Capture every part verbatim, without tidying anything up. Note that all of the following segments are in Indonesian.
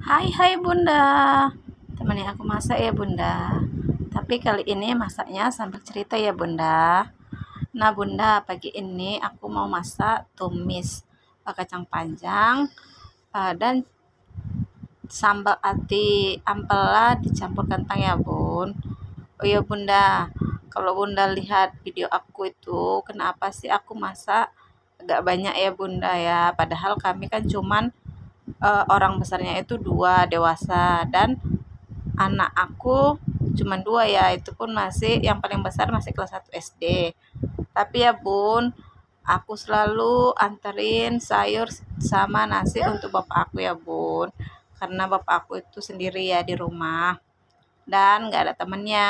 Hai hai Bunda, temenin aku masak ya Bunda. Tapi kali ini masaknya sambil cerita ya Bunda. Nah Bunda, pagi ini aku mau masak tumis eh, kacang panjang eh, dan sambal ati ampela dicampur kentang ya Bun. Oh ya Bunda, kalau Bunda lihat video aku itu, kenapa sih aku masak agak banyak ya Bunda ya? Padahal kami kan cuman eh, orang besarnya itu dua dewasa dan anak aku cuma dua ya, itu pun masih yang paling besar masih kelas satu S D. Tapi ya Bun, aku selalu anterin sayur sama nasi untuk bapak aku ya Bun, karena bapak aku itu sendiri ya di rumah dan nggak ada temennya.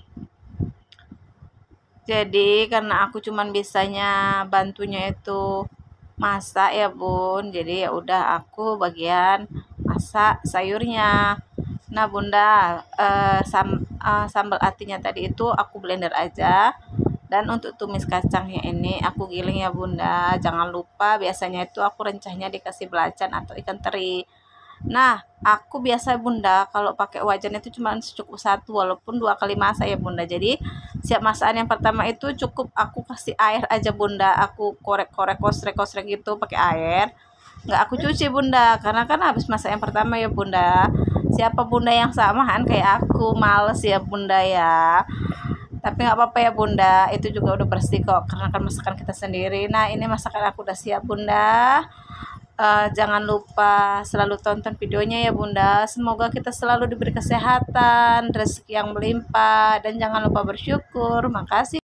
Jadi karena aku cuman bisanya bantunya itu masak ya Bun, jadi ya udah aku bagian masak sayurnya. Nah Bunda, eh, sam, eh, sambal atinya tadi itu aku blender aja. Dan untuk tumis kacangnya ini aku giling ya Bunda. Jangan lupa biasanya itu aku rencahnya dikasih belacan atau ikan teri. Nah, aku biasa Bunda kalau pakai wajan itu cuma cukup satu walaupun dua kali masak ya Bunda. Jadi siap masakan yang pertama itu cukup aku kasih air aja Bunda. Aku korek-korek kosrek-kosrek gitu pakai air. Nggak aku cuci Bunda karena kan habis masak yang pertama ya Bunda. Siapa Bunda yang samahan kayak aku males ya Bunda ya. Tapi nggak apa-apa ya Bunda, itu juga udah bersih kok karena kan masakan kita sendiri. Nah ini masakan aku udah siap Bunda. Eh, jangan lupa selalu tonton videonya ya Bunda. Semoga kita selalu diberi kesehatan, rezeki yang melimpah, dan jangan lupa bersyukur. Makasih.